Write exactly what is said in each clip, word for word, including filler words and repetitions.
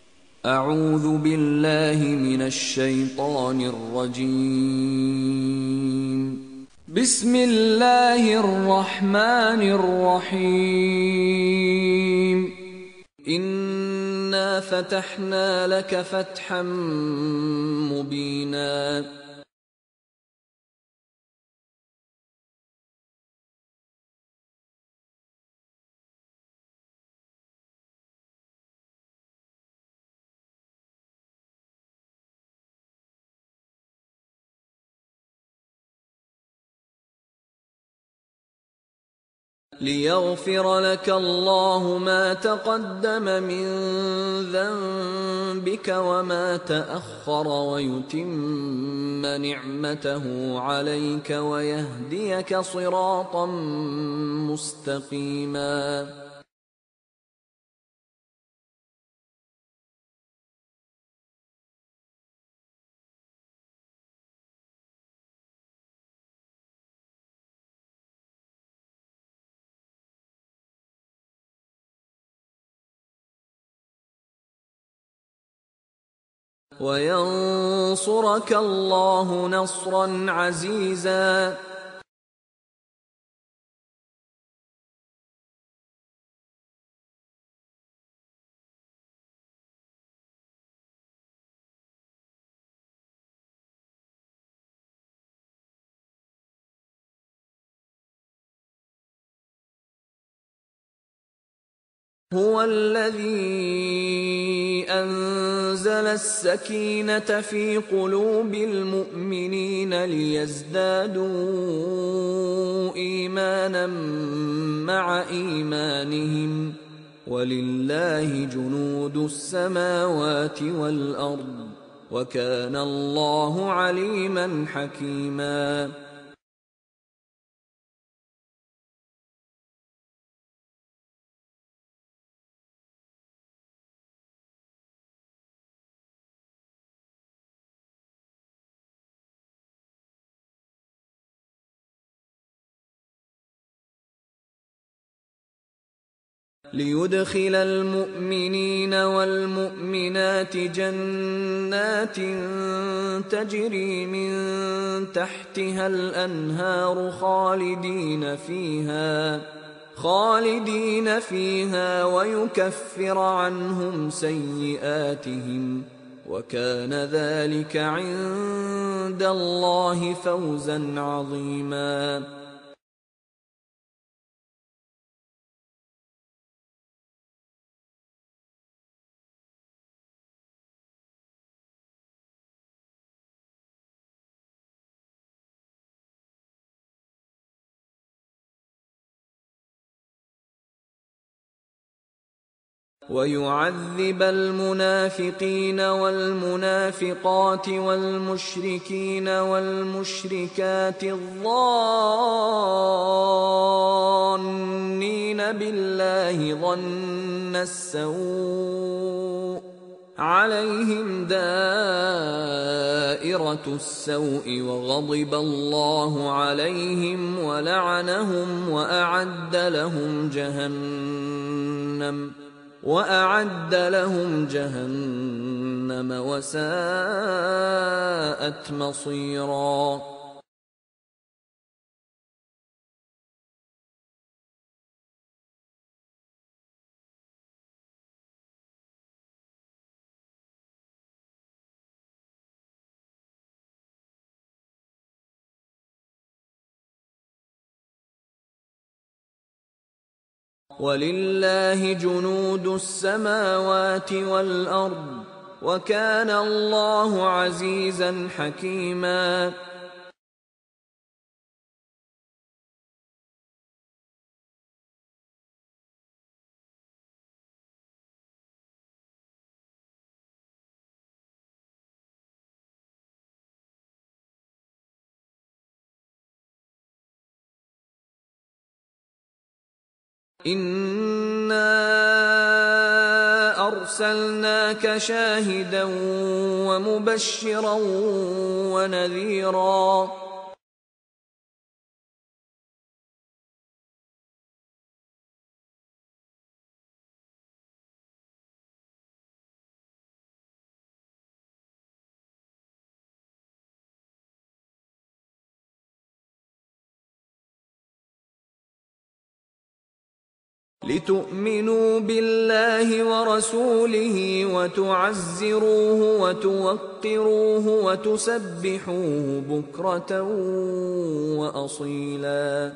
أعوذ بالله من الشيطان الرجيم. بسم الله الرحمن الرحيم. إنا فتحنا لك فتحا مبينا. ليغفر لك الله ما تقدم من ذنبك وما تأخر ويتم نعمته عليك ويهديك صراطا مستقيما. وينصرك الله نصرا عزيزا. هو الذي أنزل السكينة في قلوب المؤمنين ليزدادوا إيمانا مع إيمانهم، ولله جنود السماوات والأرض، وكان الله عليما حكيما. ليدخل المؤمنين والمؤمنات جنات تجري من تحتها الأنهار خالدين فيها خالدين فيها ويكفر عنهم سيئاتهم، وكان ذلك عند الله فوزا عظيما. ويعذب المنافقين والمنافقات والمشركين والمشركات الظانين بالله ظن السوء عليهم دائرة السوء وغضب الله عليهم ولعنهم وأعد لهم جهنم وأعد لهم جهنم وساءت مصيرا. ولله جنود السماوات والأرض، وكان الله عزيزا حكيما. إنا أرسلناك شاهدا ومبشرا ونذيرا. لتؤمنوا بالله ورسوله وتعزروه وتوقروه وتسبحوه بكرة وأصيلا.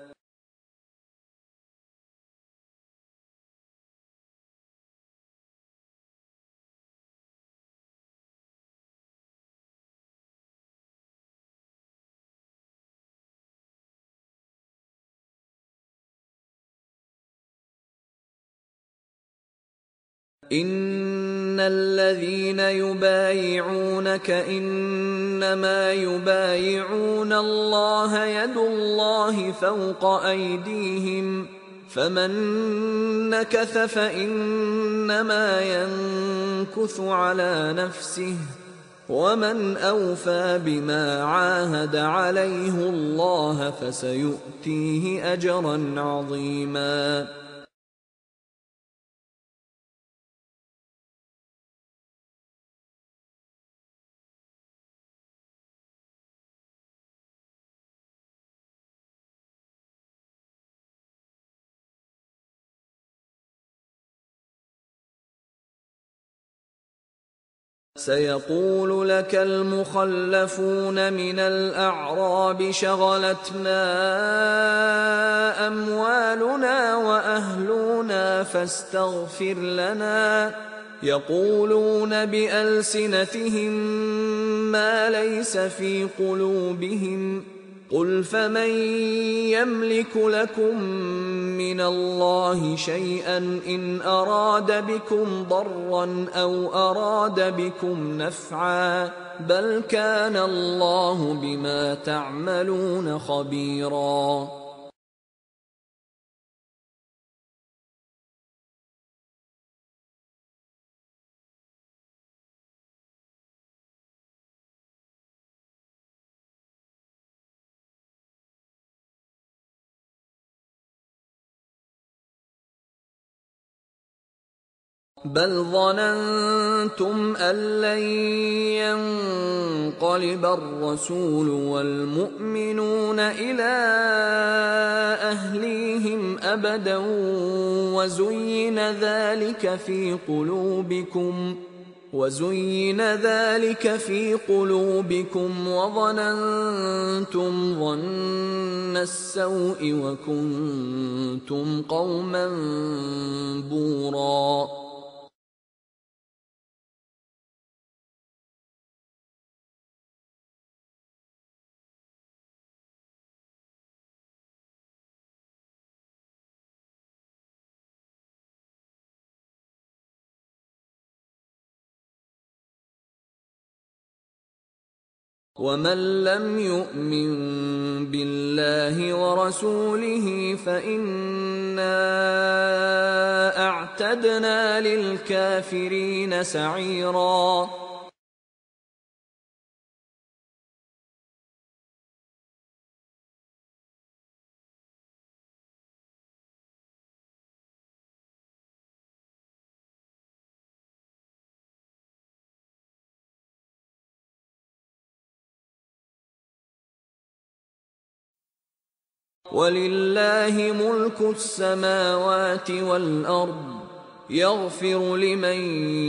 إن الذين يبايعونك إنما يبايعون الله يد الله فوق أيديهم فمن نكث فإنما ينكث على نفسه ومن أوفى بما عاهد عليه الله فسيؤتيه أجرا عظيما. سيقول لك المخلفون من الأعراب شغلتنا أموالنا وأهلنا فاستغفر لنا يقولون بألسنتهم ما ليس في قلوبهم قل فمن يملك لكم من الله شيئا إن أراد بكم ضرا أو أراد بكم نفعا بل كان الله بما تعملون خبيرا. بل ظننتم أن لن ينقلب الرسول والمؤمنون إلى أهليهم أبدا وزين ذلك في قلوبكم وزين ذلك في قلوبكم وظننتم ظن السوء وكنتم قوما بورا. ومن لم يؤمن بالله ورسوله فإنا أعتدنا للكافرين سعيرا. ولله ملك السماوات والأرض يغفر لمن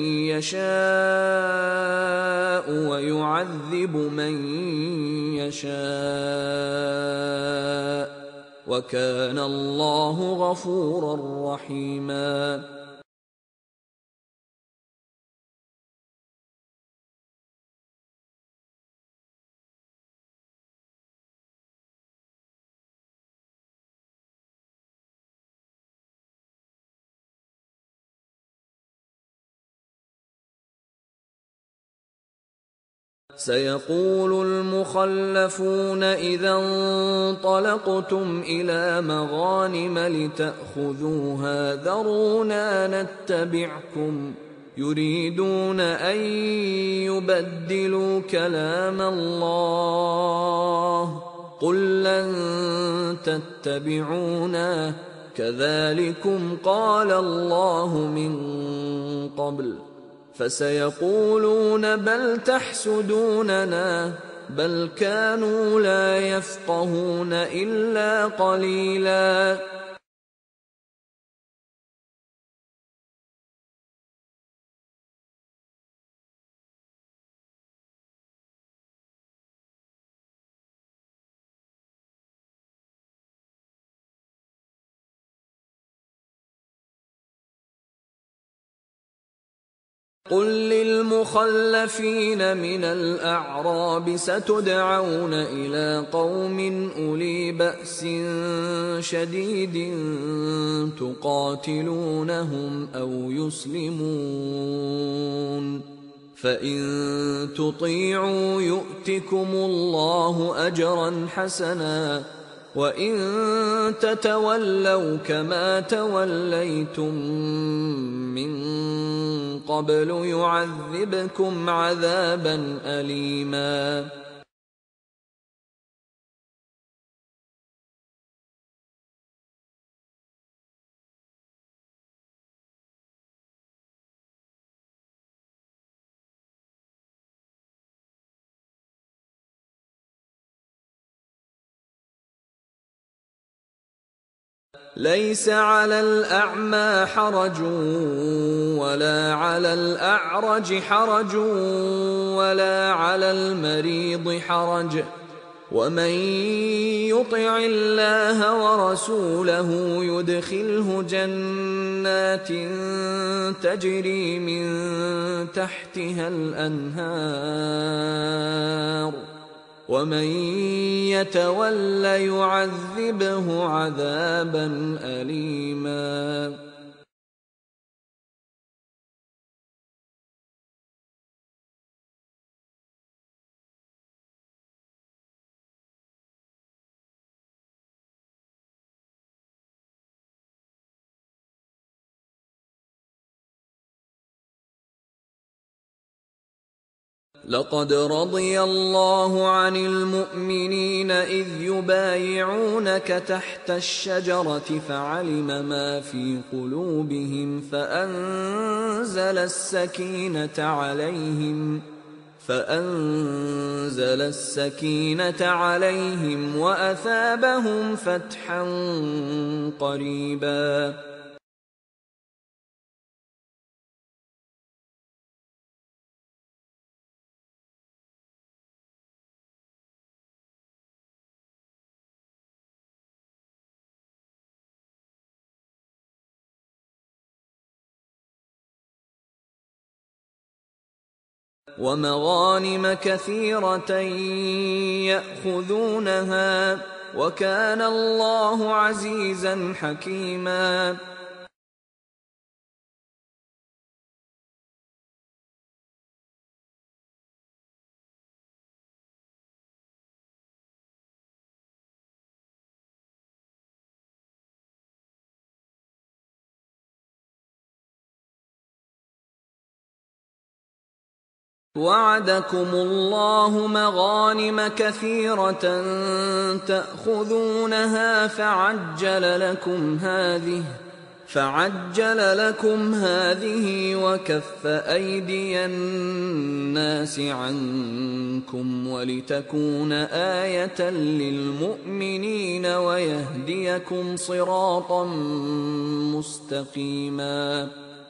يشاء ويعذب من يشاء وكان الله غفورا رحيما. سيقول المخلفون إذا انطلقتم إلى مغانم لتأخذوها ذرونا نتبعكم يريدون أن يبدلوا كلام الله قل لن تتبعونا كذلكم قال الله من قبل فسيقولون بل تحسدوننا بل كانوا لا يفقهون إلا قليلا. قل للمخلفين من الأعراب ستدعون إلى قوم أولي بأس شديد تقاتلونهم أو يسلمون فإن تطيعوا يؤتكم الله أجرا حسنا وإن تتولوا كما توليتم من قبل يعذبكم عذابا أليما. ليس على الأعمى حرج ولا على الأعرج حرج ولا على المريض حرج ومن يطع الله ورسوله يدخله جنات تجري من تحتها الأنهار ومن يتول يعذبه عذابا أليما. لقد رضي الله عن المؤمنين إذ يبايعونك تحت الشجرة فعلم ما في قلوبهم فأنزل السكينة عليهم فأنزل السكينة عليهم وأثابهم فتحا قريبا. ومغانم كثيرة يأخذونها وكان الله عزيزا حكيما. وعدكم الله مغانم كثيرة تأخذونها فعجل لكم هذه فعجل لكم هذه وكف أيدي الناس عنكم ولتكون آية للمؤمنين ويهديكم صراطا مستقيما.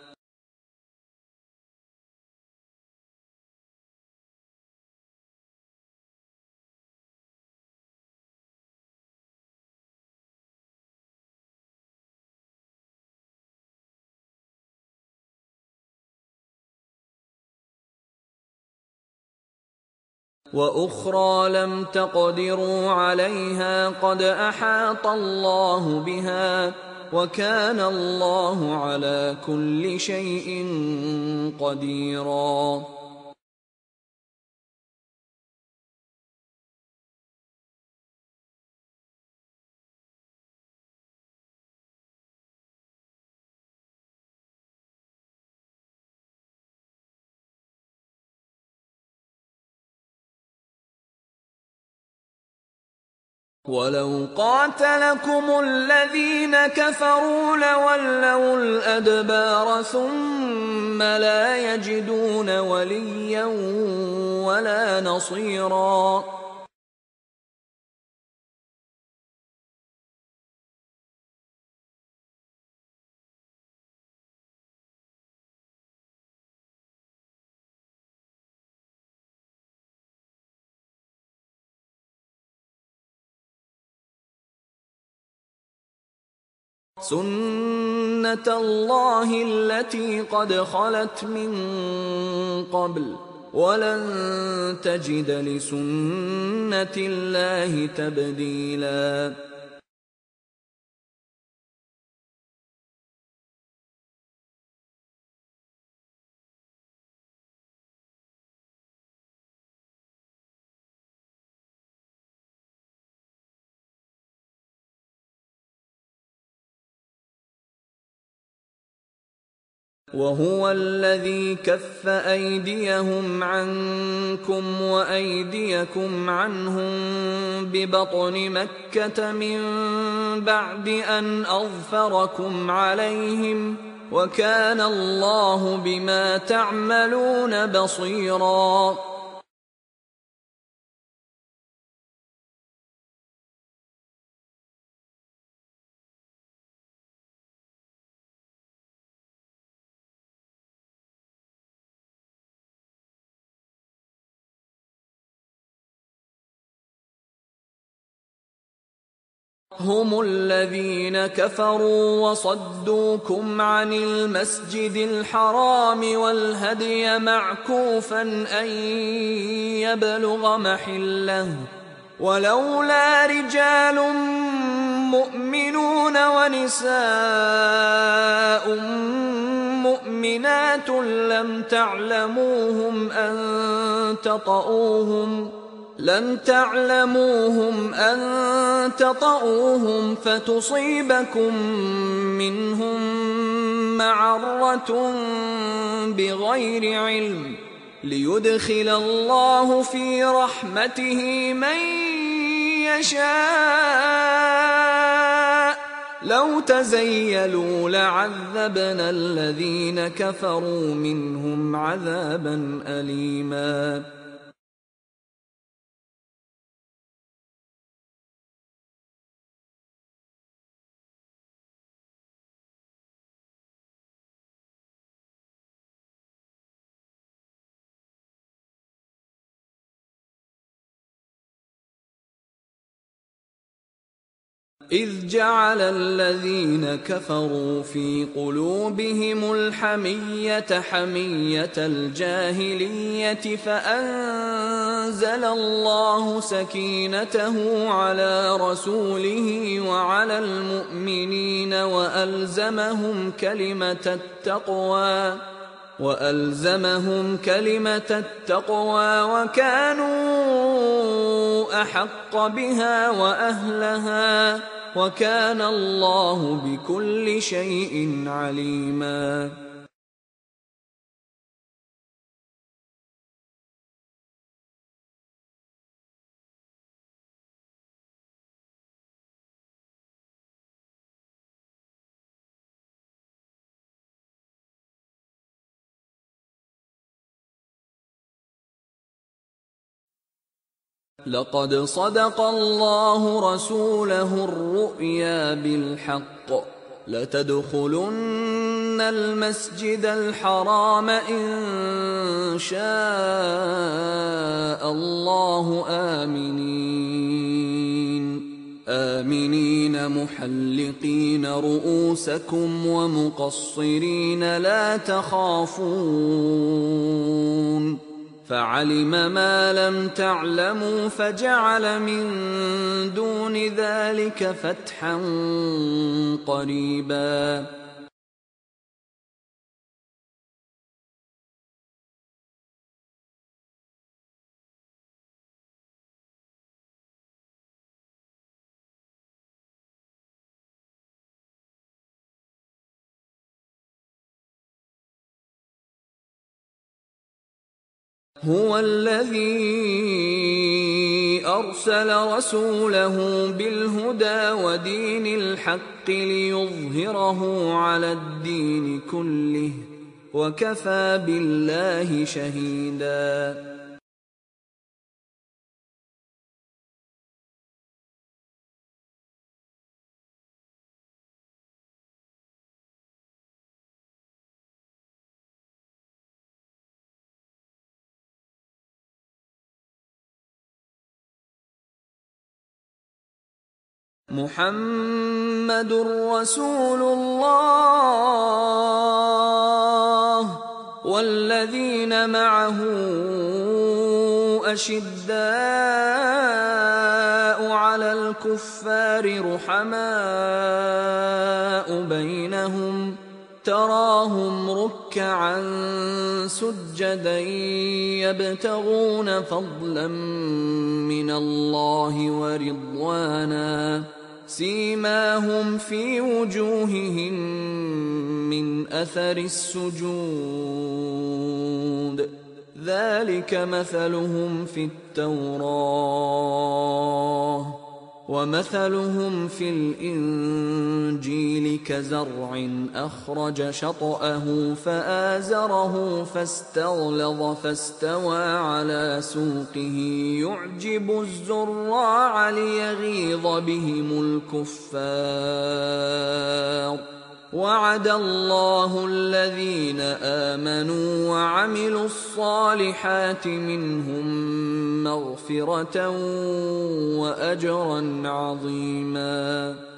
وأخرى لم تقدروا عليها قد أحاط الله بها وكان الله على كل شيء قديرا. ولو قاتلكم الذين كفروا لولوا الأدبار ثم لا يجدون وليا ولا نصيرا. سُنَّةَ اللَّهِ الَّتِي قَدْ خَلَتْ مِن قَبْلُ ۖ وَلَن تَجِدَ لِسُنَّةِ اللَّهِ تَبْدِيلًا. وَهُوَ الَّذِي كَفَّ أَيْدِيَهُمْ عَنكُمْ وَأَيْدِيَكُمْ عَنْهُم بِبَطْنِ مَكَّةَ مِن بَعْدِ أَنْ أَظْفَرَكُمْ عَلَيْهِمْ ۚ وَكَانَ اللَّهُ بِمَا تَعْمَلُونَ بَصِيرًا. هُمُ الَّذِينَ كَفَرُوا وَصَدُّوكُمْ عَنِ الْمَسْجِدِ الْحَرَامِ وَالْهَدْيَ مَعْكُوفًا أَن يَبْلُغَ مَحِلَّهُ ۚ وَلَوْلَا رِجَالٌ مُّؤْمِنُونَ وَنِسَاءٌ مُّؤْمِنَاتٌ لَّمْ تَعْلَمُوهُمْ أَن تَطَئُوهُمْ لم تعلموهم أن تطؤوهم فتصيبكم منهم معرة بغير علم، ليدخل الله في رحمته من يشاء. لو تزيلوا لعذبنا الذين كفروا منهم عذابا أليما. إِذْ جَعَلَ الَّذِينَ كَفَرُوا فِي قُلُوبِهِمُ الْحَمِيَّةَ حَمِيَّةَ الْجَاهِلِيَّةِ فَأَنزَلَ اللَّهُ سَكِينَتَهُ عَلَىٰ رَسُولِهِ وَعَلَى الْمُؤْمِنِينَ وَأَلْزَمَهُمْ كَلِمَةَ التَّقْوَىٰ وَأَلْزَمَهُمْ كَلِمَةَ التَّقْوَىٰ وَكَانُوا أَحَقَّ بِهَا وَأَهْلَهَا ۚ وَكَانَ اللَّهُ بِكُلِّ شَيْءٍ عَلِيمًا. لَقَدْ صَدَقَ اللَّهُ رَسُولَهُ الرُّؤْيَا بِالْحَقِّ ۖ لَتَدْخُلُنَّ الْمَسْجِدَ الْحَرَامَ إِن شَاءَ اللَّهُ آمِنِينَ آمِنِينَ مُحَلِّقِينَ رُءُوسَكُمْ وَمُقَصِّرِينَ لَا تَخَافُونَ، فَعَلِمَ مَا لَمْ تَعْلَمُوا فَجَعَلَ مِن دُونِ ذَٰلِكَ فَتْحًا قَرِيبًا. هُوَ الَّذِي أَرْسَلَ رَسُولَهُ بِالْهُدَىٰ وَدِينِ الْحَقِّ لِيُظْهِرَهُ عَلَى الدِّينِ كُلِّهِ ۚ وَكَفَىٰ بِاللَّهِ شَهِيدًا. محمد رسول الله والذين معه أشداء على الكفار رحماء بينهم تراهم ركعا سجدا يبتغون فضلا من الله ورضوانا سيماهم في وجوههم من أثر السجود ذلك مثلهم في التوراة ومثلهم في الإنجيل كزرع أخرج شطأه فآزره فاستغلظ فاستوى على سوقه يعجب الزراع ليغيظ بهم الكفار وعد الله الذين آمنوا وعملوا الصالحات منهم مغفرة وأجرا عظيما.